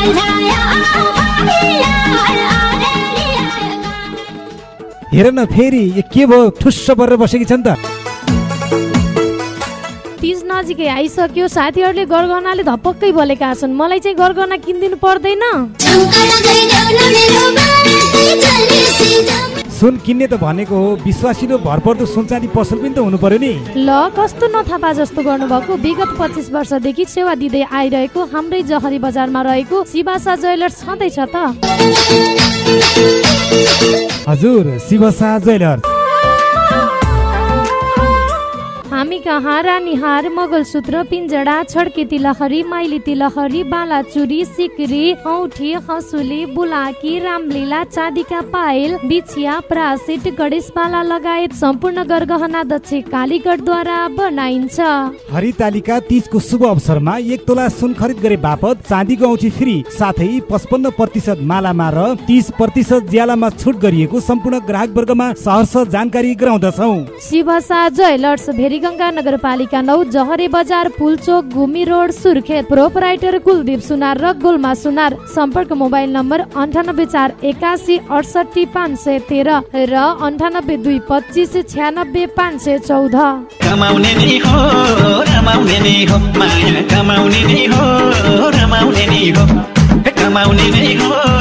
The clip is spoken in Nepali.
हेर न फेरि के भयो ठुस्स परेर बसेकी छन् त। तीज नजिकै आइसक्यो, साथीहरूले गरगहनाले धपक्कै बोलेका छन्। मलाई चाहिँ गरगहना किनिदिनु पर्दैन? सुन किन्ने त भनेको हो, विश्वासिलो भरपर्दो सुनचाँदी पसल पनि त हुनु पर्यो नि। ल कस्तो नथापा जस्तो गर्नुभएको। विगत 25 वर्षदेखि सेवा दिँदै आइरहेको हाम्रै जहरी बजारमा रहेको शिवासा ज्वेलर्स छँदैछ त। हजुर, शिवासा ज्वेलर्स। हामी कहाँ रानीहार, मगलसूत्र, पिञ्जडा, छड्के तिलहरी, माइली तिलहरी, बाला चुरी, सिक्री, औँठी, हँसुली, बुलाकी, रामलीला, चाँदीका पायल, बिछिया, प्रासिट, गणेशमाला लगायत सम्पूर्ण गरगहना दक्ष कालीगढद्वारा बनाइन्छ। हरितालिका तीजको शुभ अवसरमा 1 तोला सुन खरिद गरे बापत चाँदीको औँठी फ्री, साथै 55% मालामा र 30% ज्यालामा छुट गरिएको सम्पूर्ण ग्राहक वर्गमा सहर्ष जानकारी गराउँदछौँ। शिवासा ज्वेलर्स, भेरीगंगा नगरपालिका 9, जहरे बजार, पुलचोक, घुमी रोड, सुर्खेत। प्रोपराइटर कुलदीप सुनार र गोलमा सुनार। सम्पर्क मोबाइल नम्बर 98 481 68 513 र 98 225 96 514। कमाउने नि हो रमाउने नि हो, माया कमाउने नि हो रमाउने नि हो, कमाउने नि हो